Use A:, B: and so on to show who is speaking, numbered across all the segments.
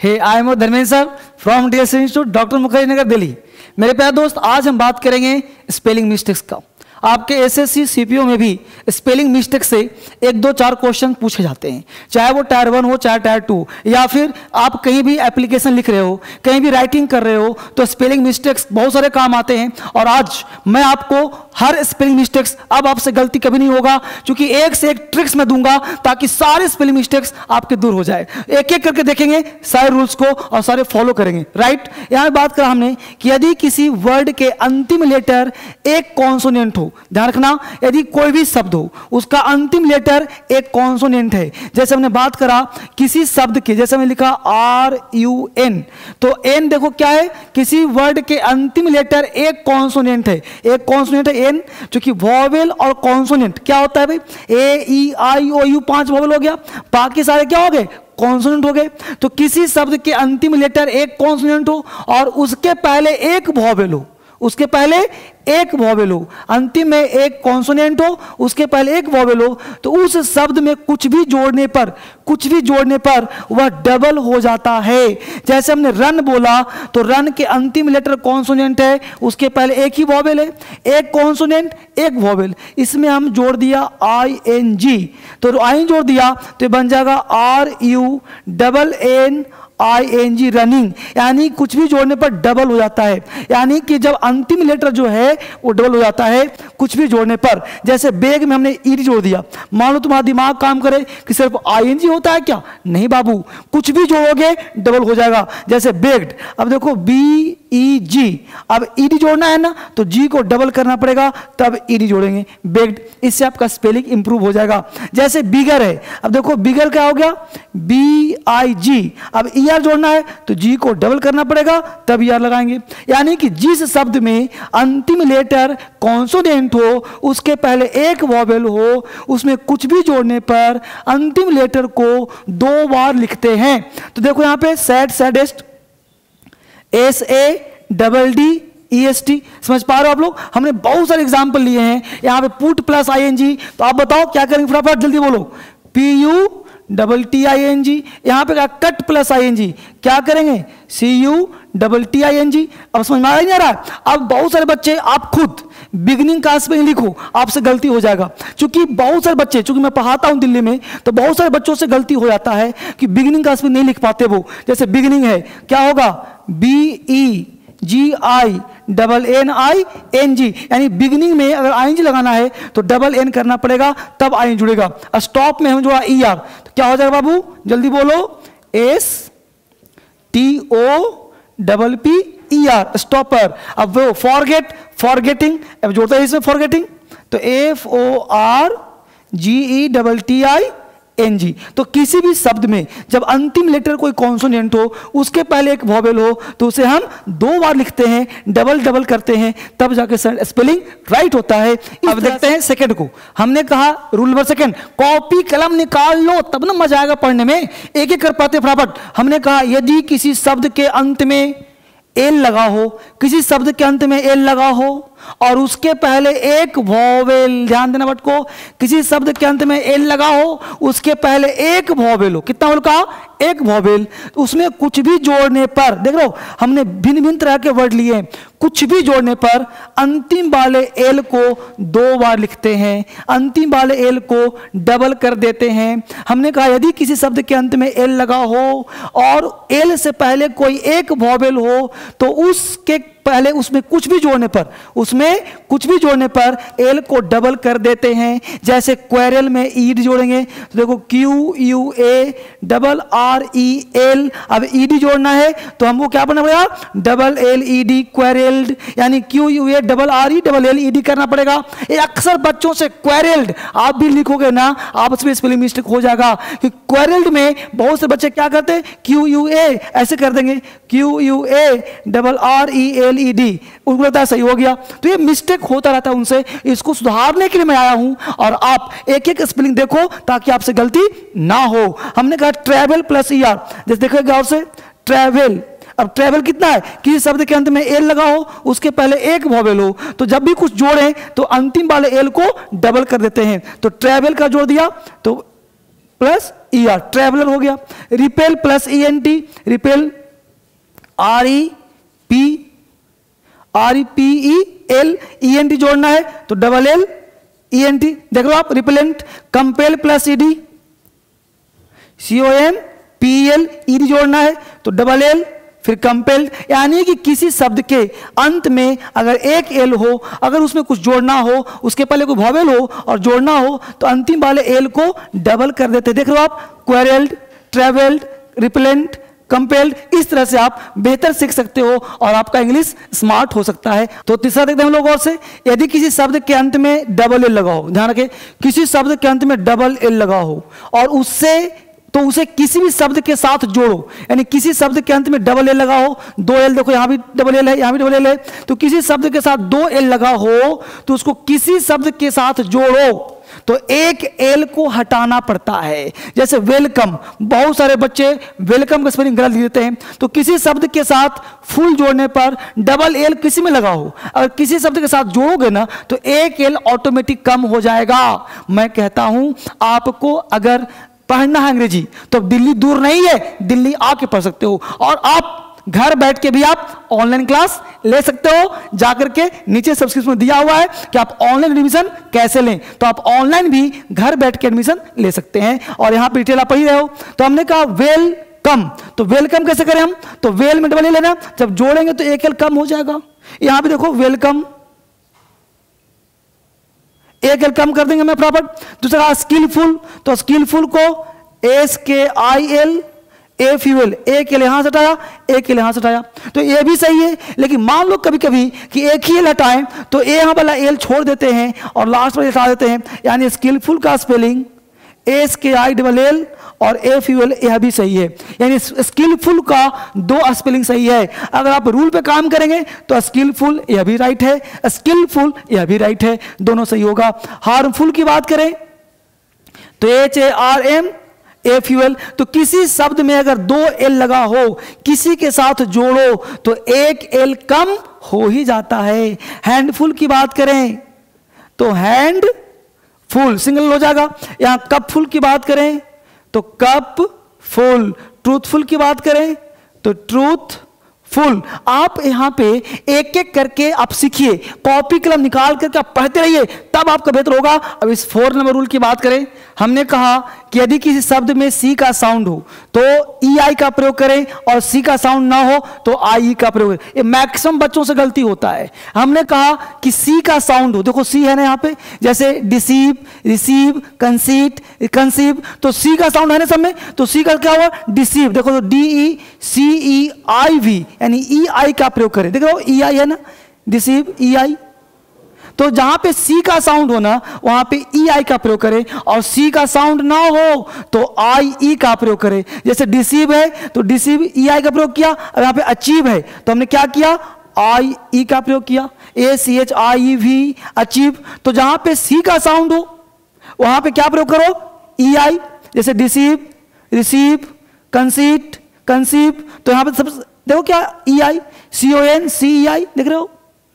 A: Hey I am Dharmendra sir from DS institute doctor Mukherjee Nagar Delhi. मेरे प्यारे दोस्त, आज हम बात करेंगे स्पेलिंग मिस्टेक्स का। आपके एसएससी सीपीओ में भी स्पेलिंग मिस्टेक से 1 2 4 क्वेश्चन पूछे जाते हैं, चाहे वो टायर 1 हो चाहे टायर 2, या फिर आप कहीं भी एप्लीकेशन लिख रहे हो, कहीं भी राइटिंग कर रहे हो, तो स्पेलिंग मिस्टेक्स बहुत सारे काम आते हैं। और आज मैं आपको हर स्पेलिंग मिस्टेक्स, अब आपसे गलती कभी नहीं होगा, क्योंकि एक से एक ट्रिक्स मैं दूंगा ताकि सारे स्पेलिंग मिस्टेक्स आपके दूर हो जाए। एक एक करके देखेंगे सारे रूल्स को और सारे फॉलो करेंगे। राइट, यहां बात करा हमने कि यदि किसी वर्ड के अंतिम लेटर एक कॉन्सोनेंट हो, ध्यान रखना, यदि कोई भी शब्द हो उसका अंतिम लेटर एक कॉन्सोनेंट है। जैसे हमने बात करा किसी शब्द के, जैसे हमने लिखा RUN, तो एन देखो क्या है, किसी वर्ड के अंतिम लेटर एक कॉन्सोनेंट है। एक कॉन्सोनेंट है एन, जो कि वॉवेल और कॉन्सोनेंट क्या होता है भाई, AEIOU 5 वॉवेल हो गया, बाकी सारे क्या हो गए, कॉन्सोनेंट हो गए। तो किसी शब्द के अंतिम लेटर एक कॉन्सोनेंट हो और उसके पहले एक वॉवेल हो, उसके पहले एक वॉवेल हो, अंतिम में एक कॉन्सोनेंट हो, उसके पहले एक वॉवेल हो, तो उस शब्द में कुछ भी जोड़ने पर वह डबल हो जाता है। जैसे हमने रन बोला, तो रन के अंतिम लेटर कॉन्सोनेंट है, उसके पहले एक ही वॉवेल है, एक कॉन्सोनेंट एक वॉवेल, इसमें हम जोड़ दिया ING, तो IN जोड़ दिया तो बन जाएगा RUNNING रनिंग, यानी कुछ भी जोड़ने पर डबल हो जाता है। यानी कि जब अंतिम लेटर जो है वो डबल हो जाता है कुछ भी जोड़ने पर। जैसे बेग में हमने ED जोड़ दिया, मान लो तुम्हारा दिमाग काम करे कि सिर्फ ING होता है क्या, नहीं बाबू, कुछ भी जोड़ोगे डबल हो जाएगा। जैसे बेग्ड, अब देखो BEG, अब ED जोड़ना है ना, तो G को डबल करना पड़ेगा तब ED जोड़ेंगे, बेग्ड, इससे आपका स्पेलिंग इंप्रूव हो जाएगा। जैसे बिगर है, अब देखो बिगर क्या हो गया, BIG, अब ER जोड़ना है तो G को डबल करना पड़ेगा तब ER लगाएंगे। यानी कि जिस शब्द में अंतिम लेटर कॉन्सोनेंट हो, उसके पहले एक वॉवेल हो, उसमें कुछ भी जोड़ने पर अंतिम लेटर को 2 बार लिखते हैं। तो देखो यहां पे सैड, सैडेस्ट, SADDEST, समझ पा रहे हो आप लोग। हमने बहुत सारे एग्जाम्पल लिए हैं। यहां पे पुट प्लस ING, तो आप बताओ क्या करेंगे, फटाफट जल्दी बोलो, PUTTING। यहां पे कट प्लस ING, क्या करेंगे, CUTTING। अब समझ में आ नहीं आ रहा है। अब बहुत सारे बच्चे, आप खुद बिगिनिंग का स्पेलिंग लिखो, आपसे गलती हो जाएगा, क्योंकि बहुत सारे बच्चे, क्योंकि मैं पढ़ाता हूं दिल्ली में, तो बहुत सारे बच्चों से गलती हो जाता है कि बिगिनिंग का स्पेलिंग नहीं लिख पाते वो। जैसे बिगिनिंग है, क्या होगा, BEGINNING, यानी बिगिनिंग में अगर ING लगाना है तो डबल N करना पड़ेगा तब IN जुड़ेगा। स्टॉप में हम जोड़ा ER, तो क्या हो जाएगा बाबू, जल्दी बोलो, STOPPER, स्टॉपर। अब वो फॉरगेट, फॉरगेटिंग, अब जोड़ता है इसमें फॉरगेटिंग, तो FORGETTING। तो किसी भी शब्द में जब अंतिम लेटर कोई कॉन्सोनेंट हो, उसके पहले एक वॉवेल हो, तो उसे हम 2 बार लिखते हैं, डबल करते हैं, तब जाके स्पेलिंग राइट होता है। अब देखते हैं सेकंड को। हमने कहा रूल नंबर सेकंड, कॉपी कलम निकाल लो तब ना मजा आएगा पढ़ने में, एक एक कर पाते फटाफट। हमने कहा यदि किसी शब्द के अंत में एल लगा हो, किसी शब्द के अंत में एल लगा हो और उसके पहले एक वॉवेल, ध्यान देना बट को, किसी शब्द के अंत में एल लगा हो, उसके पहले एक वॉवेल हो, कितना वॉवेल कहा, एक वॉवेल, उसमें कुछ भी जोड़ने पर, देख लो हमने भिन्न भिन्न तरह के वर्ड लिए, कुछ भी जोड़ने पर अंतिम वाले एल को 2 बार लिखते हैं, अंतिम वाले एल को डबल कर देते हैं। हमने कहा यदि किसी शब्द के अंत में एल लगा हो और एल से पहले कोई एक वॉवेल हो, तो उसके पहले उसमें कुछ भी जोड़ने पर एल को डबल कर देते हैं। जैसे क्वेरल में ED जोड़ेंगे, तो देखो QUARREL, अब ED जोड़ना है तो हमको क्या बनना पड़ेगा, LLED, क्वेरल्ड, यानी QUARRELLED करना पड़ेगा। ये अक्सर बच्चों से क्वेरल्ड आप भी लिखोगे ना, आपस में स्पेलिंग मिस्टेक हो जाएगा कि क्वेरल्ड में बहुत से बच्चे क्या करते हैं, QUA ऐसे कर देंगे, QUARRELED, उनको लगता है सही हो गया। तो ये मिस्टेक होता रहता है उनसे, इसको सुधारने के लिए मैं आया हूं, और आप एक एक स्पेलिंग देखो ताकि आपसे गलती ना हो। हमने कहा ट्रैवल प्लस ER, जैसे देखो गौर से, ट्रैवल, अब ट्रैवल कितना है, किसी शब्द के अंत में एल लगा हो, उसके पहले एक वॉवेल हो, तो जब भी कुछ जोड़ें तो अंतिम वाले एल को डबल कर देते हैं। तो ट्रैवल का जोड़ दिया तो प्लस ER, ट्रेवलर हो गया। Repel plus ENT, repel REPEL, ENT जोड़ना है तो डबल L ENT, देख लो आप। Repellent, compel plus ED, COMPEL, ED जोड़ना है तो डबल L फिर कंपेल्ड। यानी कि किसी शब्द के अंत में अगर एक एल हो, अगर उसमें कुछ जोड़ना हो, उसके पहले कोई वॉवेल हो और जोड़ना हो तो अंतिम वाले एल को डबल कर देते। देख रहे हो आप, क्वेरेल्ड, ट्रेवल्ड, रिपेलेंट, कंपेल्ड। इस तरह से आप बेहतर सीख सकते हो और आपका इंग्लिश स्मार्ट हो सकता है। तो तीसरा देखते हैं हम लोग और से, यदि किसी शब्द के अंत में डबल एल लगा हो, ध्यान रखें, किसी शब्द के अंत में डबल एल लगा हो और उसे किसी भी शब्द के साथ जोड़ो, यानी किसी शब्द के अंत में डबल एल लगा हो, 2 एल, देखो यहां भी डबल एल है, यहां भी डबल एल है, तो किसी शब्द के साथ 2 एल लगा हो तो उसको किसी शब्द के साथ जोड़ो तो एक एल को हटाना पड़ता है। जैसे वेलकम, बहुत सारे बच्चे वेलकम का स्पेलिंग गलत लिख देते हैं, तो किसी शब्द के साथ फुल जोड़ने पर डबल एल किसी में लगा हो, अगर किसी शब्द के साथ जोड़ोगे ना तो एक एल ऑटोमेटिक कम हो जाएगा। मैं कहता हूं आपको अगर पढ़ना है अंग्रेजी तो दिल्ली दूर नहीं है, दिल्ली आके पढ़ सकते हो और आप घर बैठ के भी आप ऑनलाइन क्लास ले सकते हो। जाकर के नीचे सब्सक्रिप्शन दिया हुआ है कि आप ऑनलाइन एडमिशन कैसे लें, तो आप ऑनलाइन भी घर बैठ के एडमिशन ले सकते हैं और यहां पर डिटेल आप पढ़ रहे हो। तो हमने कहा वेलकम, तो वेलकम कैसे करें हम, तो वेल में डबल लेना, जब जोड़ेंगे तो एक एल कम हो जाएगा। यहां पे देखो वेलकम, एक एल कम कर देंगे मैं फटाफट। दूसरा स्किलफुल, तो स्किलफुल को SKIL, AFUL, एक एल यहां से हटाया, एक एल यहां से हटाया, तो ये भी सही है। लेकिन मान लो कभी कभी कि एक ही एल हटाएं तो यहां वाला एल छोड़ देते हैं और लास्ट में हटा देते हैं, यानी स्किलफुल का स्पेलिंग SKILL और AFUL, यह भी सही है। यानी स्किलफुल का 2 स्पेलिंग सही है। अगर आप रूल पे काम करेंगे तो स्किलफुल यह भी राइट है, स्किलफुल यह भी राइट है, दोनों सही होगा। हार्मफुल की बात करें तो HARMFUL, तो किसी शब्द में अगर 2 एल लगा हो, किसी के साथ जोड़ो तो एक एल कम हो ही जाता है। हैंडफुल की बात करें तो हैंड फुल सिंगल हो जाएगा। यहां कप फुल की बात करें तो कप फुल। ट्रूथफुल की बात करें तो ट्रूथ फुल। आप यहां पे एक एक करके आप सीखिए, कॉपी कलम निकाल करके आप पढ़ते रहिए, तब आपका बेहतर होगा। अब इस 4 नंबर रूल की बात करें, हमने कहा कि यदि किसी शब्द में सी का साउंड हो तो EI का प्रयोग करें और सी का साउंड ना हो तो IE का प्रयोग करें। ये मैक्सिमम बच्चों से गलती होता है। हमने कहा कि सी का साउंड हो, देखो सी है ना यहाँ पे, जैसे डिसीव, रिसीव, कंसीट, कंसीव, तो सी का साउंड है ना सब में, तो सी का क्या हुआ डिसीव, देखो तो DECEIV, यानी EI का प्रयोग करें। देखो EI है ना, डिसीव EI, तो जहां पे सी का साउंड हो ना वहां पे EI का प्रयोग करें और सी का साउंड ना हो तो IE का प्रयोग करें। जैसे डिसीव है तो डिसीव EI का प्रयोग किया, और यहां पे अचीव है तो हमने क्या किया IE का प्रयोग किया, ACHIEV अचीव। तो जहां पे सी का साउंड हो वहां पे क्या प्रयोग करो EI, जैसे डिसीव, रिसीव, कंसीट, कंसीव, तो यहां पे सब देखो क्या EI, CONCEI, देख रहे हो।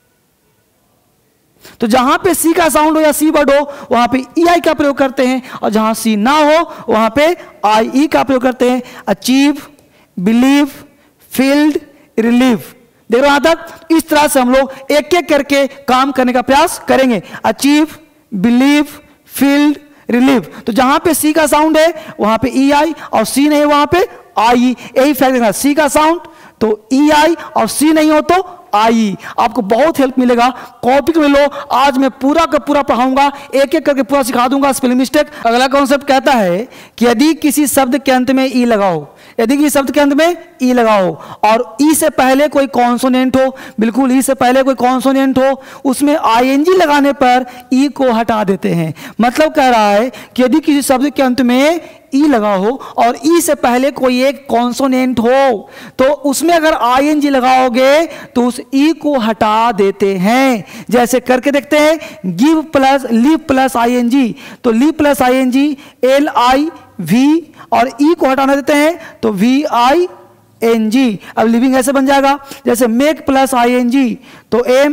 A: तो जहां पे सी का साउंड हो या सी वर्ड हो वहां पे EI का प्रयोग करते हैं और जहां सी ना हो वहां पे IE का प्रयोग करते हैं। अचीव, बिलीव, फील्ड, रिलीव, देख रहे हो यहां तक। इस तरह से हम लोग एक एक करके काम करने का प्रयास करेंगे। अचीव, बिलीव, फील्ड, रिलीव, तो जहां पे सी का साउंड है वहां पे EI और सी नहीं वहां पे IE, यही फैक्ट देखना। सी का साउंड तो EI और सी नहीं हो तो IE, आपको बहुत हेल्प मिलेगा। कॉपी को लो, आज मैं पूरा का पूरा पढ़ाऊंगा, एक एक करके पूरा सिखा दूंगा स्पेलिंग मिस्टेक। अगला कॉन्सेप्ट कहता है कि यदि किसी शब्द के अंत में ई लगाओ, यदि किसी शब्द के अंत में ई लगाओ और ई से पहले कोई कॉन्सोनेंट हो, बिल्कुल ई से पहले कोई कॉन्सोनेंट हो, उसमें ING लगाने पर ई को हटा देते हैं। मतलब कह रहा है कि यदि किसी शब्द के अंत में ई लगा हो और ई से पहले कोई एक कॉन्सोनेंट हो तो उसमें अगर ING लगाओगे तो उस ई को हटा देते हैं। जैसे करके देखते हैं, give plus live plus ING, तो लिव प्लस ING LIV और ई को हटाना देते हैं तो VING। अब लिविंग ऐसे बन जाएगा, जैसे मेक प्लस ING तो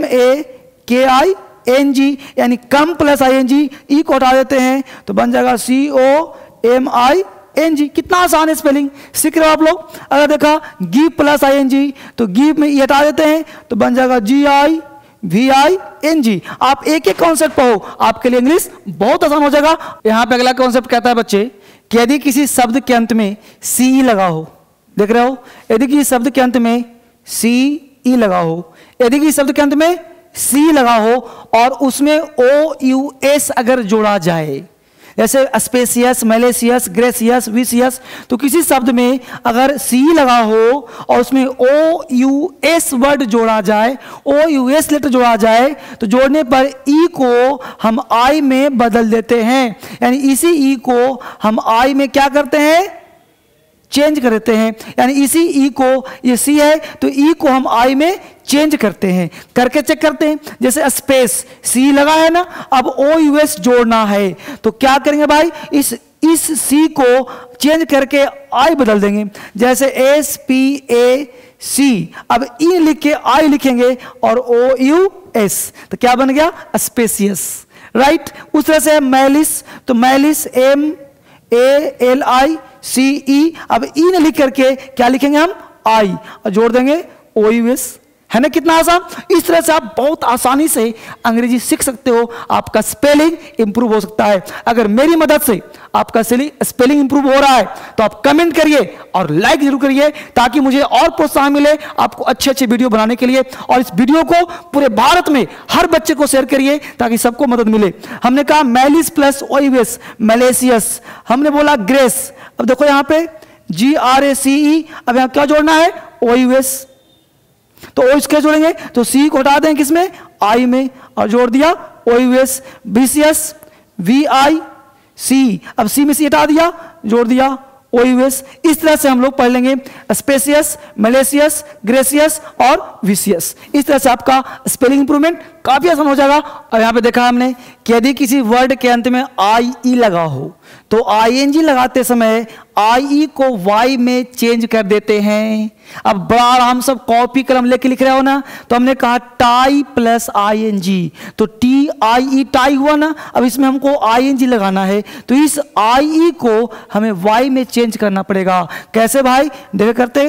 A: MAKING, यानी कम प्लस ING, ई को हटा देते हैं तो बन जाएगा COMING। N G. कितना आसान है स्पेलिंग, सीख रहे हो आप लोग। अगर देखा give plus I N G, तो गिव में ई हटा देते हैं तो बन जाएगा GIVING। आप एक एक कॉन्सेप्ट पढ़ो, आपके लिए इंग्लिश बहुत आसान हो जाएगा। यहां पे अगला कॉन्सेप्ट कहता है बच्चे कि यदि किसी शब्द के अंत में CE लगा हो, देख रहे हो, यदि किसी शब्द के अंत में CE लगा हो, यदि किसी शब्द के अंत में C लगा हो और उसमें OUS अगर जोड़ा जाए, जैसे स्पेसियस, मलेशियस, ग्रेसियस, विसियस, तो किसी शब्द में अगर C लगा हो और उसमें OUS वर्ड जोड़ा जाए, OUS लेटर जोड़ा जाए, तो जोड़ने पर E को हम I में बदल देते हैं। यानी इसी E को हम I में क्या करते हैं, चेंज कर देते हैं। यानी इसी ई को, ये सी है तो ई को हम आई में चेंज करते हैं। करके चेक करते हैं, जैसे स्पेस सी लगा है ना, अब ओ यू एस जोड़ना है तो क्या करेंगे भाई, इस सी को चेंज करके आई बदल देंगे। जैसे SPAC, अब ई लिख के आई लिखेंगे और OUS, तो क्या बन गया, स्पेसियस, राइट। उस तरह से मैलिस, तो मैलिस MALICE, अब ई ने लिख करके क्या लिखेंगे हम, आई, और जोड़ देंगे OUS, है ना। कितना आसान। इस तरह से आप बहुत आसानी से अंग्रेजी सीख सकते हो, आपका स्पेलिंग इंप्रूव हो सकता है। अगर मेरी मदद से आपका स्पेलिंग इंप्रूव हो रहा है तो आप कमेंट करिए और लाइक जरूर करिए, ताकि मुझे और प्रोत्साहन मिले आपको अच्छे अच्छे वीडियो बनाने के लिए। और इस वीडियो को पूरे भारत में हर बच्चे को शेयर करिए ताकि सबको मदद मिले। हमने कहा मैलिस प्लस OUS, मलेशियस, हमने बोला ग्रेस, अब देखो यहां पे GRACE, अब यहां क्या जोड़ना है, OUS, तो ओ इसके जोड़ेंगे तो सी को हटा दें किसमें, आई में, और जोड़ दिया OUS। BCS VIC, अब सी में सी हटा दिया, जोड़ दिया OUS। इस तरह से हम लोग पढ़ लेंगे स्पेसियस, मलेशियस, ग्रेसियस और विसियस। इस तरह से आपका स्पेलिंग इंप्रूवमेंट काफी आसान हो जाएगा। और यहां पे देखा हमने कि यदि किसी वर्ड के अंत में IE लगा हो तो ING लगाते समय IE को Y में चेंज कर देते हैं। अब बड़ा आराम सब कॉपी कलम लेके लिख रहे हो ना, तो हमने कहा टाई प्लस ING, तो TIE टाई हुआ ना, अब इसमें हमको ING लगाना है, तो इस IE को हमें Y में चेंज करना पड़ेगा। कैसे भाई, देखे करते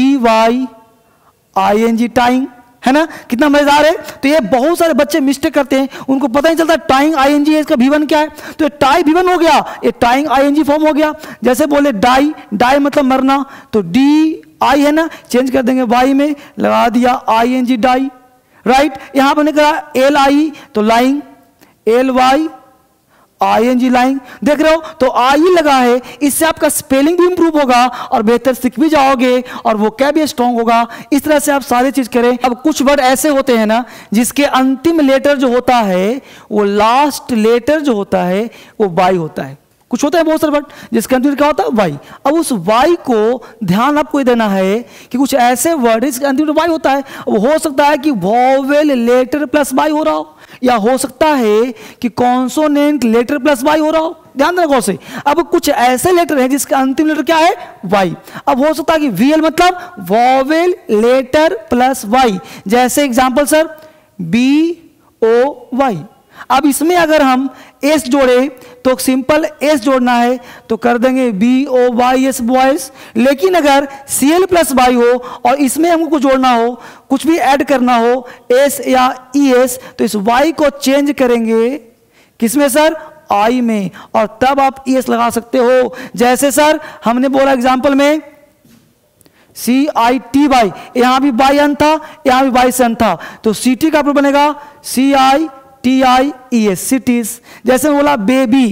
A: TYING, टाइंग, है ना। कितना मजेदार है। तो ये बहुत सारे बच्चे मिस्टेक करते हैं, उनको पता नहीं चलता टाइंग ING है, इसका V1 क्या है, तो ये टाई V1 हो गया, ये टाइंग ING फॉर्म हो गया। जैसे बोले डाई, डाई मतलब मरना, तो DI है ना, चेंज कर देंगे Y में, लगा दिया ING, डाई, राइट। यहां पर कहा LI, तो लाइंग, LY ING, लाइंग, देख रहे हो, तो आई लगा है। इससे आपका स्पेलिंग भी इंप्रूव होगा और बेहतर सीख भी जाओगे और वो क्या भी स्ट्रॉन्ग होगा। इस तरह से आप सारी चीज करें। अब कुछ वर्ड ऐसे होते हैं ना जिसके अंतिम लेटर जो होता है, वो लास्ट लेटर जो होता है वो वाई होता है। कुछ होता है बहुत सारे वर्ड जिसके अंतिम क्या होता है, वाई। अब उस वाई को ध्यान आपको ये देना है कि कुछ ऐसे वर्ड इसके अंतिम वाई होता है। वो हो सकता है कि वॉवेल लेटर प्लस वाई हो रहा हो, या हो सकता है कि कॉन्सोनेंट लेटर प्लस वाई हो रहा हो, ध्यान रखो से। अब कुछ ऐसे लेटर हैं जिसका अंतिम लेटर क्या है, वाई। अब हो सकता है कि VL मतलब वॉवेल लेटर प्लस वाई, जैसे एग्जांपल सर BOY। अब इसमें अगर हम एस जोड़े तो सिंपल एस जोड़ना है तो कर देंगे BOYS, बॉयस। लेकिन अगर CL प्लस वाई हो और इसमें हमको जोड़ना हो, कुछ भी ऐड करना हो, एस या ES, तो इस वाई को चेंज करेंगे किसमें सर, आई में, और तब आप ES लगा सकते हो। जैसे सर हमने बोला एग्जाम्पल में CITY, यहां भी वाई अंत था, यहां भी वाई से अंत था, तो CT का बनेगा CITIES, सिटीज। जैसे बोला बेबी,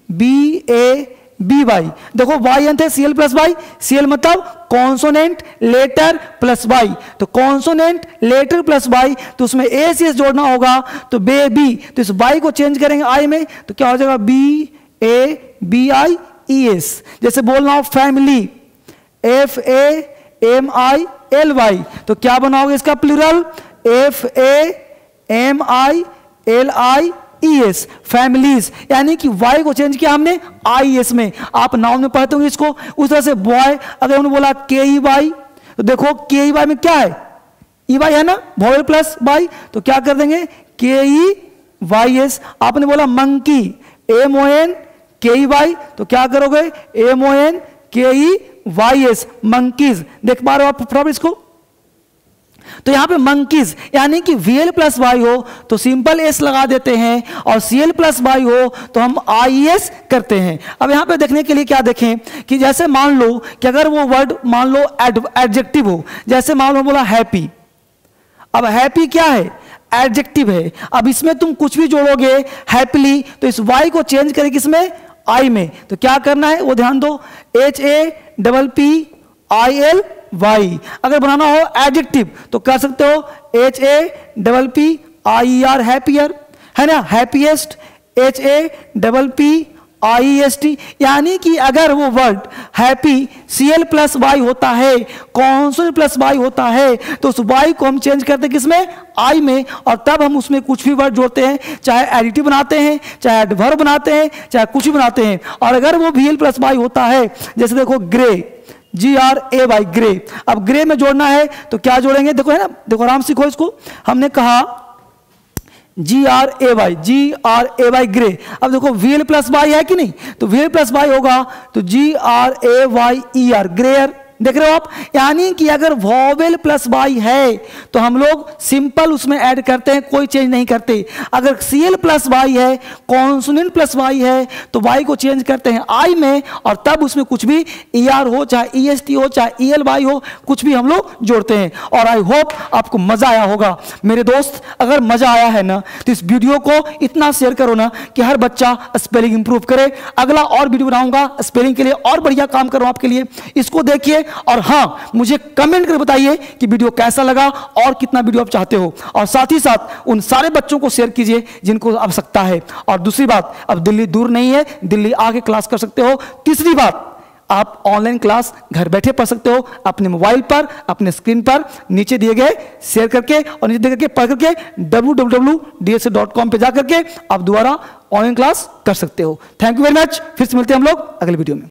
A: BABY, देखो वाई अंत है, CL प्लस वाई, CL मतलब कॉन्सोनेंट लेटर प्लस वाई, तो कॉन्सोनेंट लेटर प्लस वाई, तो उसमें ACS जोड़ना होगा, तो बेबी, तो इस वाई को चेंज करेंगे आई में, तो क्या हो जाएगा BABIES। जैसे बोलना हो फैमिली, FAMILY, तो क्या बनाओगे इसका प्लूरल, FAMILIES, फैमिलीज। यानी कि वाई को चेंज किया हमने IES में। आप नाउन में पढ़ते होंगे इसको। उस तरह से बॉय, अगर उन्होंने बोला KEY, तो देखो KEY में क्या है, EY है ना, वॉवेल प्लस वाई, तो क्या कर देंगे KEYS। आपने बोला मंकी, MONKEY, KEY, तो क्या करोगे MONKEYS, मंकीज। देख पा रहे हो आप फटाफट इसको। तो यहां पे मंकीज यानी कि VL प्लस वाई हो तो सिंपल S लगा देते हैं, और CL प्लस वाई हो तो हम IES करते हैं। अब यहां पे देखने के लिए क्या देखें कि जैसे मान लो कि अगर वो वर्ड मान लो एडजेक्टिव हो, जैसे मान लो बोला हैप्पी। अब हैप्पी क्या है, एडजेक्टिव है। अब इसमें तुम कुछ भी जोड़ोगे हैप्पीली तो इस वाई को चेंज करें किसमें, आई में। तो क्या करना है वो ध्यान दो, HAPPILY। अगर बनाना हो एडजेक्टिव तो कर सकते हो HAPPIER, हैप्पियर, है ना, हैप्पीएस्ट HAPPIEST। यानी कि अगर वो word happy CL plus Y होता है, कॉन्सोनेंट प्लस वाई होता है, तो उस वाई को हम चेंज करते हैं किसमें, आई में, और तब हम उसमें कुछ भी वर्ड जोड़ते हैं, चाहे एडिटिव बनाते हैं, चाहे एडवर्ब बनाते हैं, चाहे कुछ भी बनाते हैं। और अगर वो VL प्लस वाई होता है, जैसे देखो ग्रे, GRAY, ग्रे। अब ग्रे में जोड़ना है तो क्या जोड़ेंगे, देखो है ना, देखो आराम सीखो इसको। हमने कहा GRAY ग्रे। अब देखो VL प्लस वाई है कि नहीं, तो VL प्लस वाई होगा तो GRAYER, ग्रेयर। देख रहे हो आप, यानी कि अगर वॉवेल प्लस वाई है तो हम लोग सिंपल उसमें ऐड करते हैं, कोई चेंज नहीं करते। अगर CL प्लस वाई है, कॉन्सोनेंट प्लस वाई है, तो वाई को चेंज करते हैं आई में, और तब उसमें कुछ भी ER हो, चाहे EST हो, चाहे ELY हो, कुछ भी हम लोग जोड़ते हैं। और आई होप आपको मजा आया होगा मेरे दोस्त। अगर मजा आया है ना तो इस वीडियो को इतना शेयर करो ना कि हर बच्चा स्पेलिंग इंप्रूव करे। अगला और वीडियो बनाऊंगा स्पेलिंग के लिए, और बढ़िया काम कर रहा हूं आपके लिए, इसको देखिए। और हाँ, मुझे कमेंट कर बताइए कि वीडियो कैसा लगा और कितना वीडियो आप चाहते हो, और साथ ही साथ उन सारे बच्चों को शेयर कीजिए जिनको आवश्यकता है। और दूसरी बात, अब दिल्ली दूर नहीं है, दिल्ली आके क्लास कर सकते हो। तीसरी बात, आप ऑनलाइन क्लास घर बैठे पढ़ सकते हो, अपने मोबाइल पर, अपने स्क्रीन पर नीचे दिए गए शेयर करके और नीचे दिए गए पढ़ करके www.dsa.com पे जाकर के आप दोबारा ऑनलाइन क्लास कर सकते हो। Thank you very much. फिर से मिलते हैं हम लोग अगले वीडियो में।